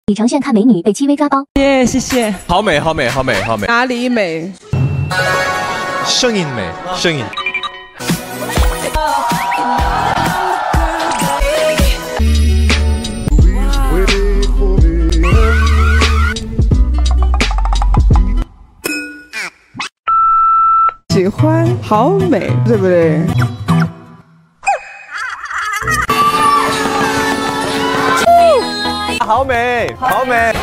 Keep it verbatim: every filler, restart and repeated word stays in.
李承铉看美女被戚薇抓包， 耶，谢谢。 好美，好美，好美，好美。 哪里美？ 声音美，声音。 喜欢，好美，对不对？ 好美，好美。